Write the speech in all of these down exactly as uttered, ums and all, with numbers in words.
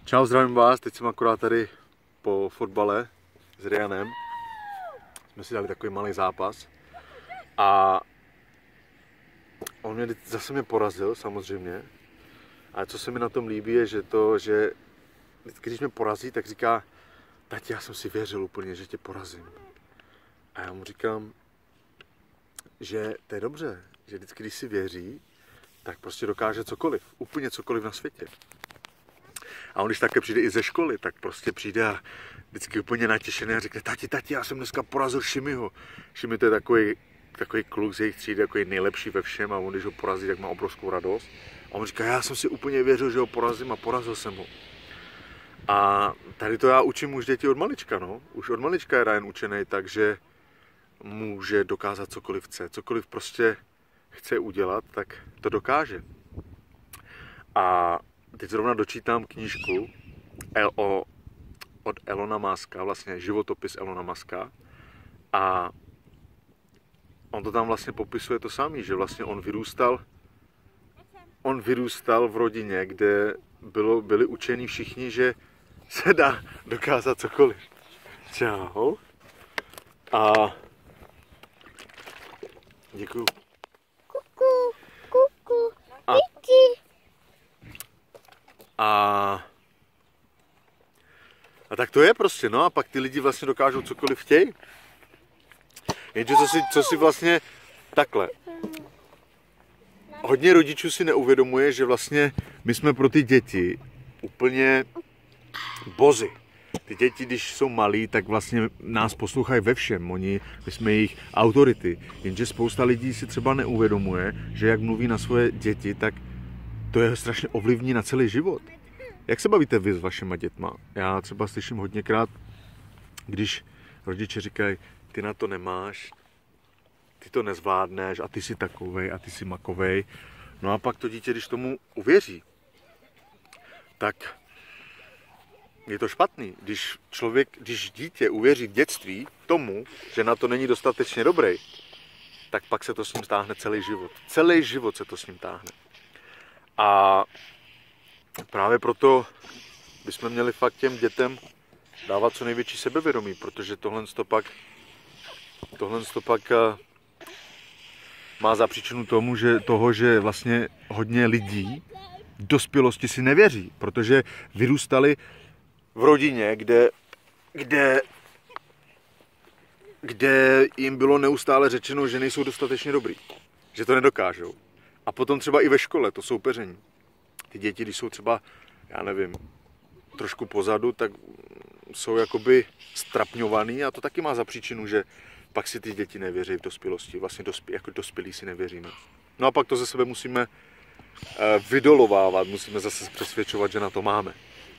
Čau, zdravím vás, teď jsem akorát tady po fotbale s Ryanem. Jsme si dali takový malý zápas. A on mě zase mě porazil, samozřejmě. Ale co se mi na tom líbí, je, že to, že vždycky, když mě porazí, tak říká: tati, já jsem si věřil úplně, že tě porazím. A já mu říkám, že to je dobře, že vždycky, když si věří, tak prostě dokáže cokoliv, úplně cokoliv na světě. A on, když také přijde i ze školy, tak prostě přijde a vždycky úplně natěšený a řekne: tati, tati, já jsem dneska porazil Šimiho. Šimi to je takový, takový kluk z jejich třídy, takový nejlepší ve všem, a on, když ho porazí, tak má obrovskou radost. A on říká: já jsem si úplně věřil, že ho porazím, a porazil jsem ho. A tady to já učím už děti od malička, no. Už od malička je Ryan učený, takže může dokázat cokoliv chce. Cokoliv prostě chce udělat, tak to dokáže. A teď zrovna dočítám knížku El, o, od Elona Muska, vlastně životopis Elona Muska. A on to tam vlastně popisuje to samý, že vlastně on vyrůstal, on vyrůstal v rodině, kde bylo, byli učeni všichni, že se dá dokázat cokoliv. Čau. A děkuju. Kuku, kuku, A, a, a tak to je prostě, no, a pak ty lidi vlastně dokážou cokoliv chtějí. Jenže co si, co si vlastně takhle. Hodně rodičů si neuvědomuje, že vlastně my jsme pro ty děti úplně bozy. Ty děti, když jsou malí, tak vlastně nás poslouchají ve všem. Oni, my jsme jejich autority. Jenže spousta lidí si třeba neuvědomuje, že jak mluví na svoje děti, tak to je strašně ovlivní na celý život. Jak se bavíte vy s vašima dětma? Já třeba slyším hodněkrát, když rodiče říkají: ty na to nemáš, ty to nezvládneš, a ty jsi takovej, a ty jsi makovej. No a pak to dítě, když tomu uvěří, tak je to špatný. Když člověk, když dítě uvěří v dětství tomu, že na to není dostatečně dobrý, tak pak se to s ním táhne celý život. Celý život se to s ním táhne. A právě proto bychom měli fakt těm dětem dávat co největší sebevědomí, protože tohle to pak, tohle to pak má za příčinu tomu, že toho, že vlastně hodně lidí v dospělosti si nevěří, protože vyrůstali v rodině, kde, kde, kde jim bylo neustále řečeno, že nejsou dostatečně dobrý, že to nedokážou. A potom třeba i ve škole, to soupeření. Ty děti, když jsou třeba, já nevím, trošku pozadu, tak jsou jakoby strapňovaný, a to taky má za příčinu, že pak si ty děti nevěří v dospělosti. Vlastně dospě, jako dospělí si nevěříme. No a pak to ze sebe musíme vydolovávat, musíme zase přesvědčovat, že na to máme.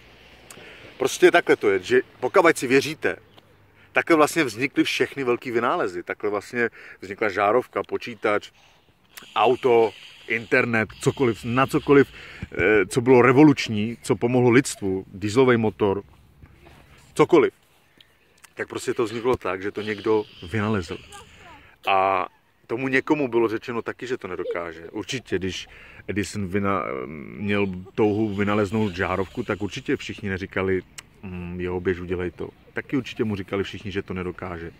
Prostě takhle to je, že pokud si věříte, takhle vlastně vznikly všechny velký vynálezy. Takhle vlastně vznikla žárovka, počítač, auto, internet, cokoliv, na cokoliv, co bylo revoluční, co pomohlo lidstvu, dieselový motor, cokoliv. Tak prostě to vzniklo tak, že to někdo vynalezl. A tomu někomu bylo řečeno taky, že to nedokáže. Určitě, když Edison vyna, měl touhu vynaleznout žárovku, tak určitě všichni neříkali: mmm, jo, běž, udělej to. Taky určitě mu říkali všichni, že to nedokáže.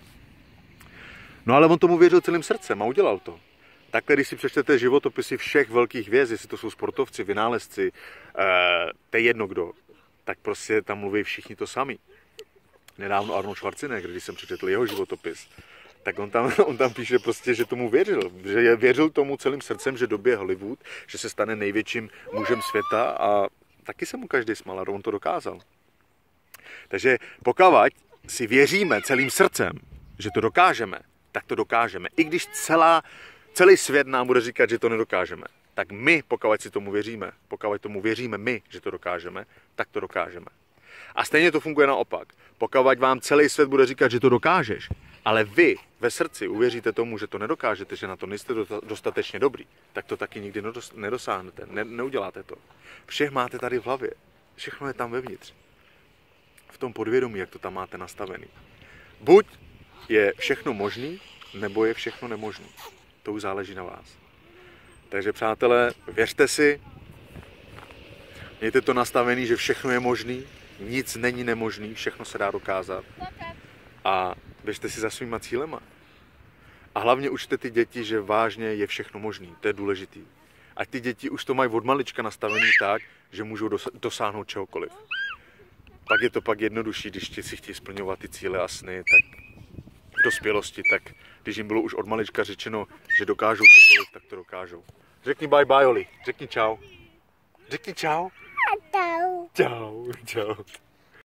No ale on tomu věřil celým srdcem a udělal to. Takhle, když si přečtete životopisy všech velkých hvězd, jestli to jsou sportovci, vynálezci, eh, to je jedno kdo, tak prostě tam mluví všichni to sami. Nedávno Arnold Schwarzenegger, když jsem přečetl jeho životopis, tak on tam, on tam píše prostě, že tomu věřil. Že věřil tomu celým srdcem, že dobije Hollywood, že se stane největším mužem světa, a taky se mu každý smál, a on to dokázal. Takže pokud si věříme celým srdcem, že to dokážeme, tak to dokážeme. I když celá, celý svět nám bude říkat, že to nedokážeme, tak my, pokud si tomu věříme, pokud tomu věříme my, že to dokážeme, tak to dokážeme. A stejně to funguje naopak. Pokud vám celý svět bude říkat, že to dokážeš, ale vy ve srdci uvěříte tomu, že to nedokážete, že na to nejste dostatečně dobrý, tak to taky nikdy nedosáhnete, ne, neuděláte to. Všech máte tady v hlavě, všechno je tam vevnitř. V tom podvědomí, jak to tam máte nastavený. Buď je všechno možný, nebo je všechno nemožný. To už záleží na vás. Takže přátelé, věřte si, Mějte to nastavený, že všechno je možný, nic není nemožný, všechno se dá dokázat. A běžte si za svýma cílema. A hlavně učte ty děti, že vážně je všechno možný, to je důležitý. A ty děti už to mají od malička nastavený tak, že můžou dosáhnout čehokoliv. Pak je to pak jednodušší, když ti si chtějí splňovat ty cíle a sny, tak v dospělosti, tak když jim bylo už od malička řečeno, že dokážou cokoliv, tak to dokážou. Řekni bye bye, Oli. Řekni čau. Řekni čau. Čau. Čau, čau.